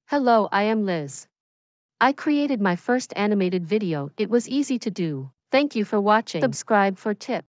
Hello, I am Liz. I created my first animated video. It was easy to do. Thank you for watching. Subscribe for tips.